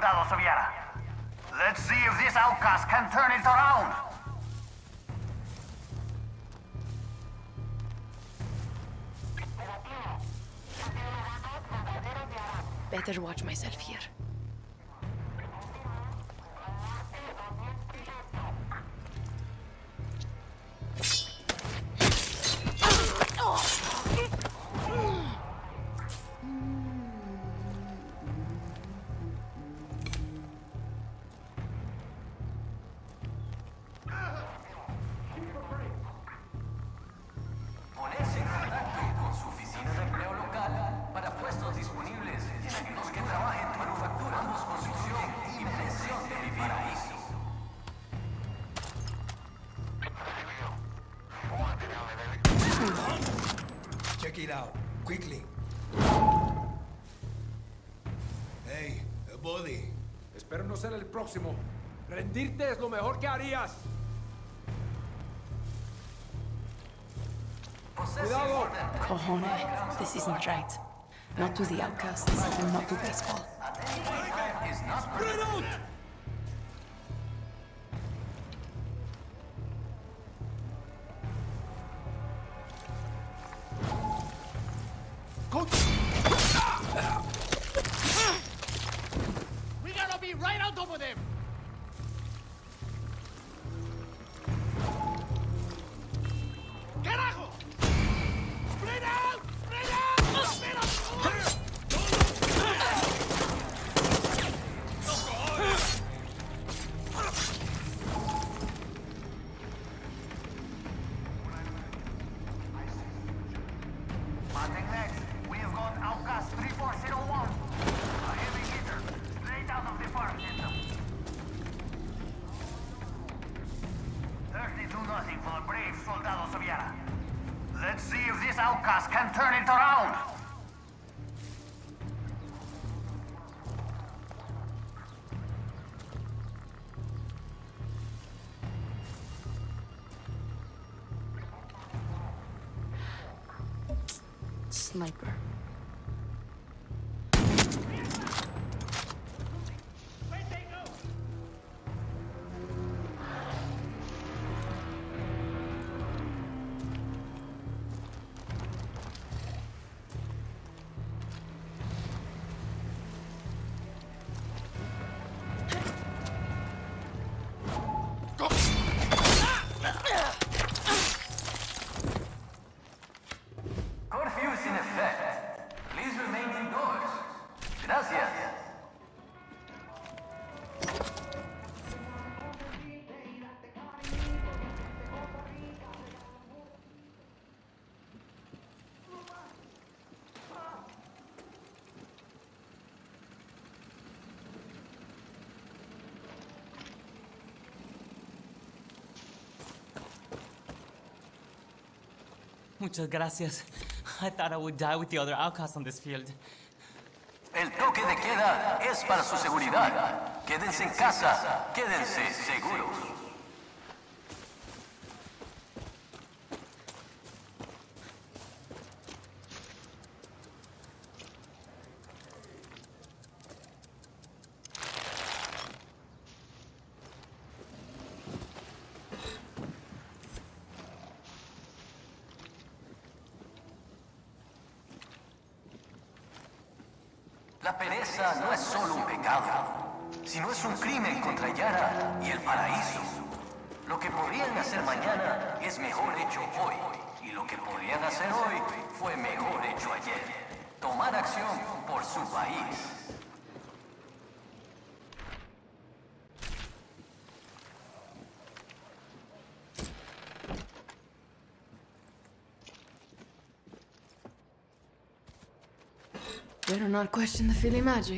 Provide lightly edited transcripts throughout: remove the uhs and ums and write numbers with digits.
Soldado Soviara. Let's see if this outcast can turn it around. Better watch myself here. Ponerse en contacto con su oficina de empleo local para puestos disponibles en los que trabajen manufactura, construcción, impresión de mi paraíso. Check it out, quickly. Hey, buddy. Espero no ser el próximo. Rendirte es lo mejor que harías. Cuidado. Cojones, this isn't right. Not to the outcasts, and not to baseball. Spread out! We gotta be right on top of them! ¡Carajo! ¡Spread out! ¡Spread out! ¡Spread out! Martin next. We have got Outcast 3401. A heavy hitter. Straight out of the farm system. 32-0 for the brave Soldado Soviara. Let's see if this outcast can turn it around. Sniper. Where'd they go? Curfew is in effect. Please remain indoors. Gracias. Muchas gracias. I thought I would die with the other outcasts on this field. El toque de queda es para su seguridad. Quédense en casa. Quédense seguros. La pereza no es solo un pecado, sino es un crimen contra Yara y el paraíso. Lo que podrían hacer mañana es mejor hecho hoy, y lo que podrían hacer hoy fue mejor hecho ayer. Tomar acción por su país. Better not question the Philly magic.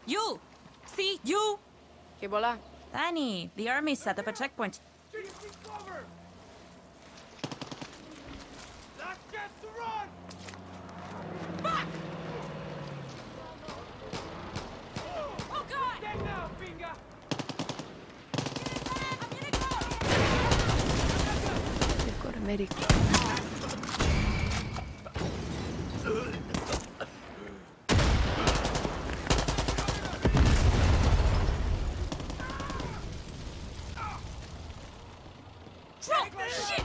You! See? You! Que bola? Danny, the army set up a checkpoint. Cover! Last chance to run! Back! Oh, God! Dead now, Binga! They've got a medic. Drop! Shit!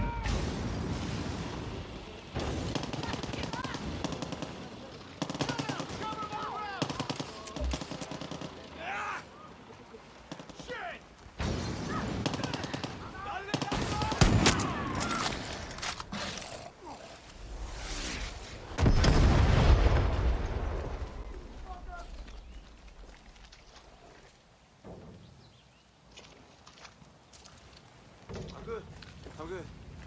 I'm good. I'm good.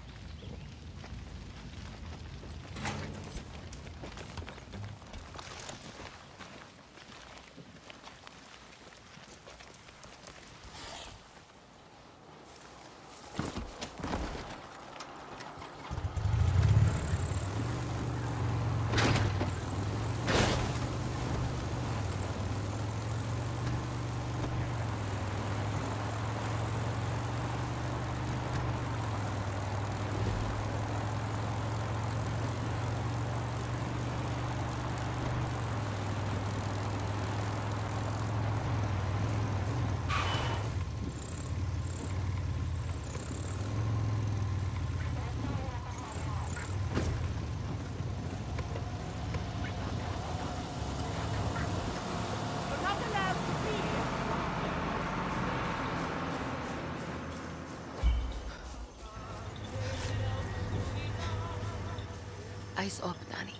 Eyes up, Danny.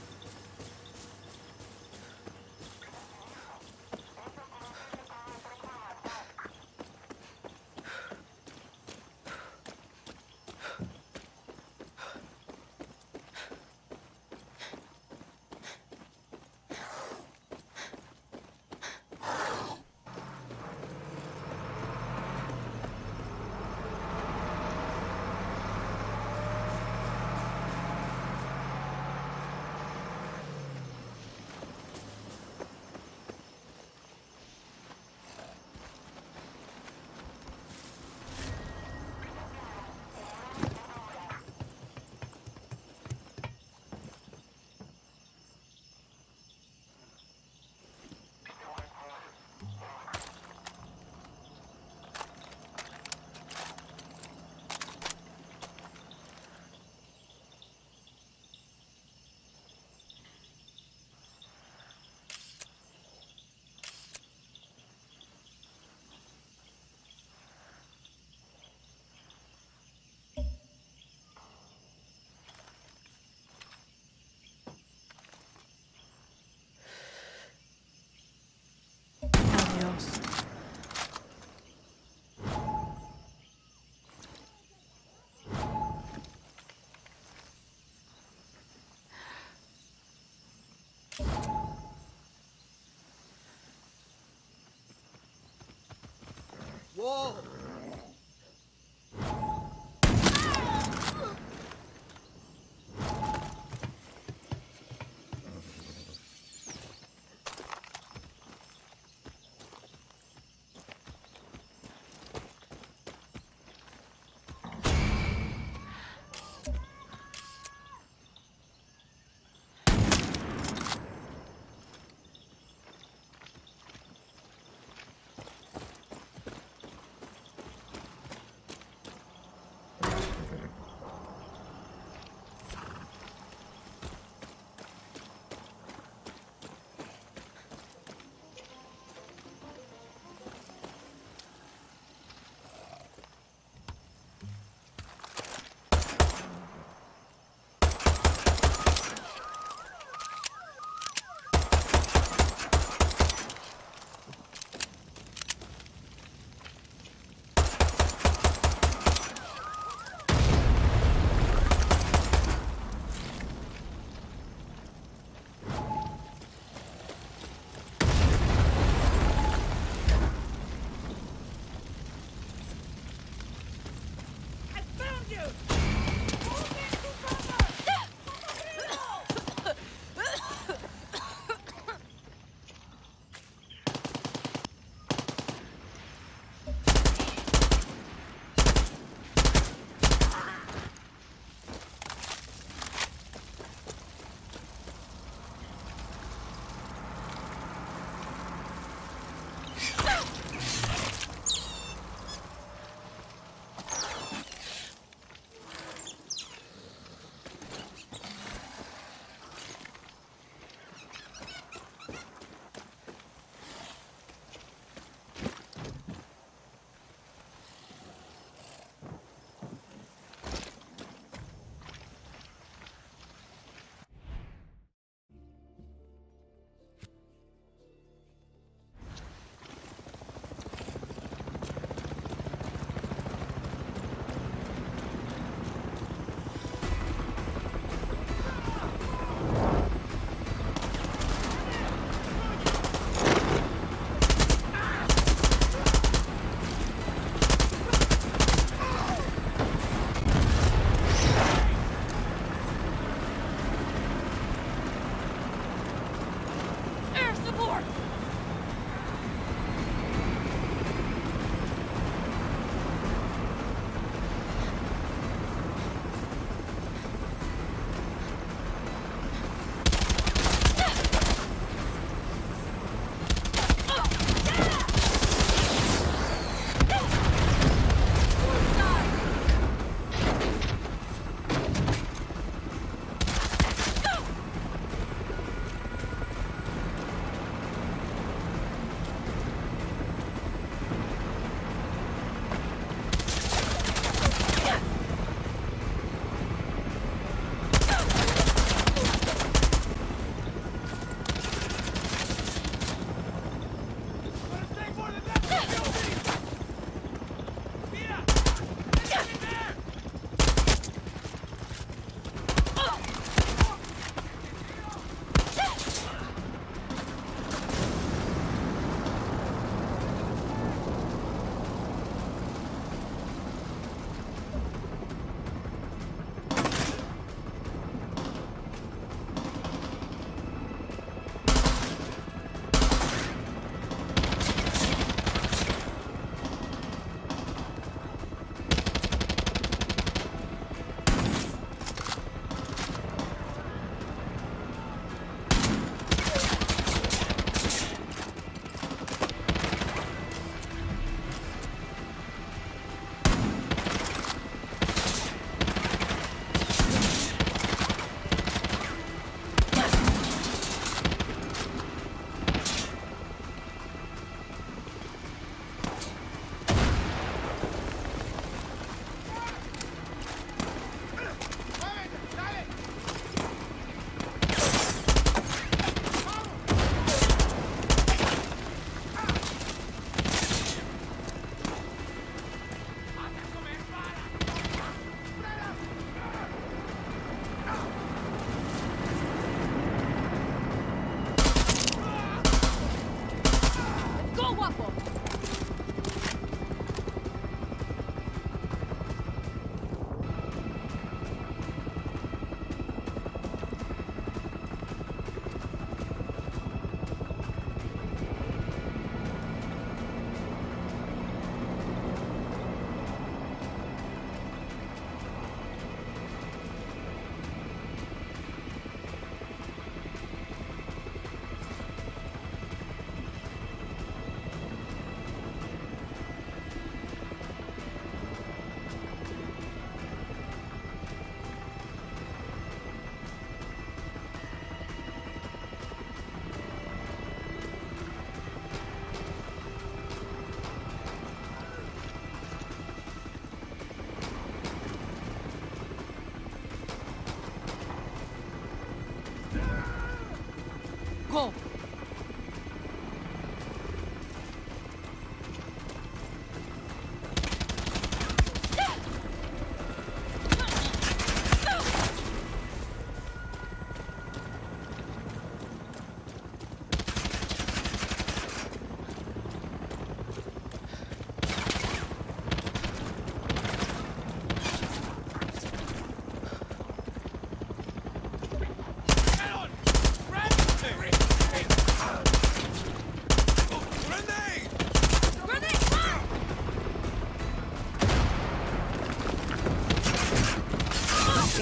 Adios. Whoa!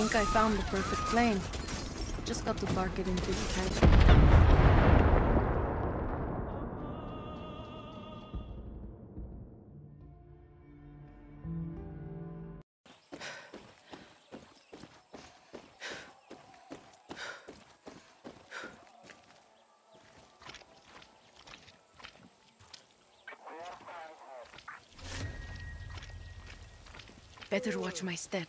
think I found the perfect plane. Just got to bark it into his head. Better watch my step.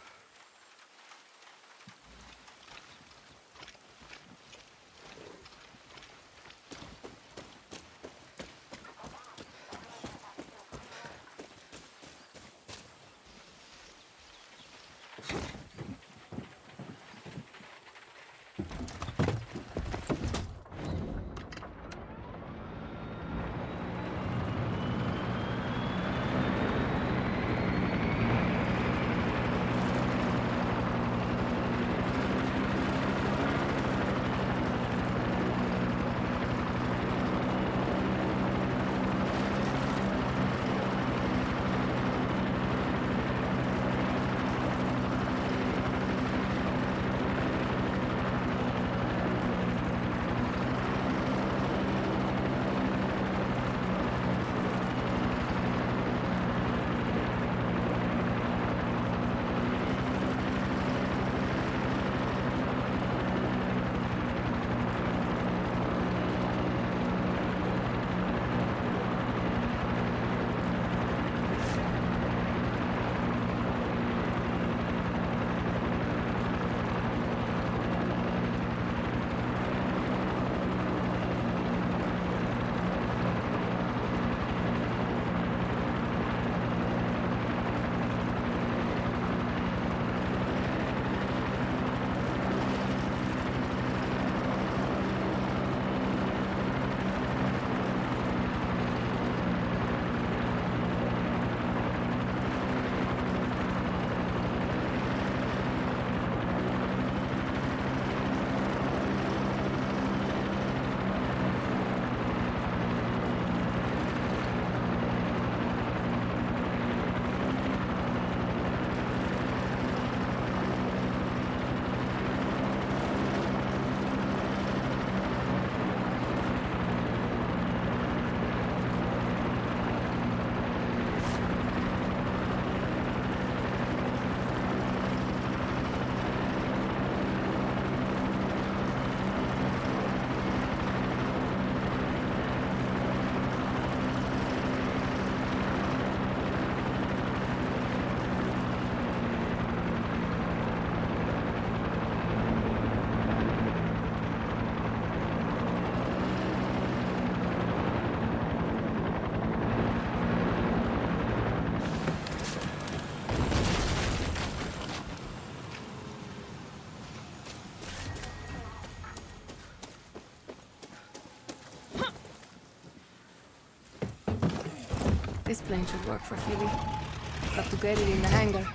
This plane should work for Philly. Got to get it in the hangar.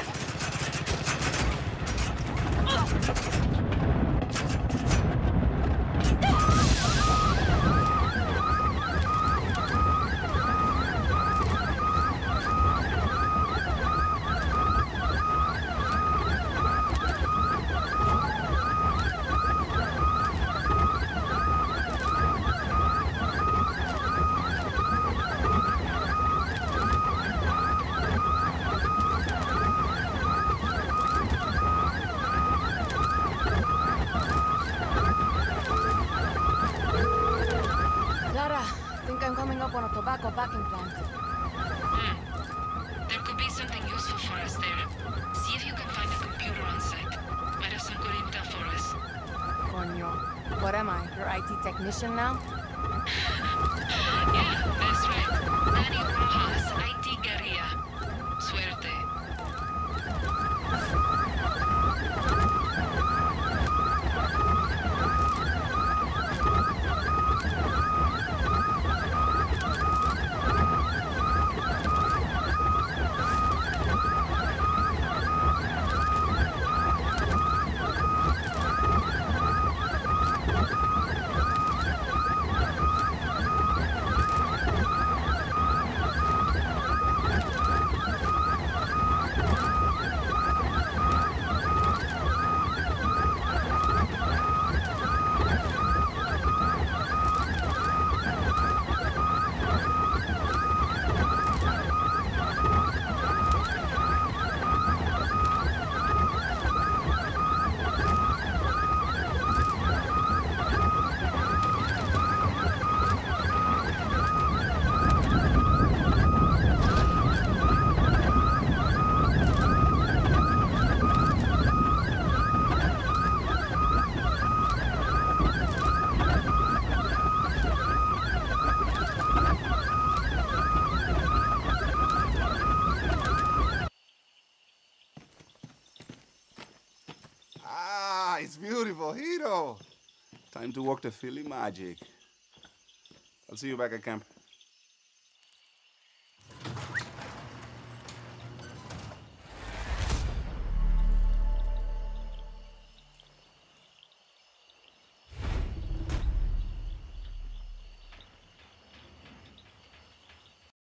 On a tobacco packing plant. There could be something useful for us there. See if you can find a computer on site. Might have some good intel for us. Coño. What am I, your IT technician now? Yeah, that's right. Danny Rojas, IT Guerrilla. Suerte. Time to work the Philly magic. I'll see you back at camp.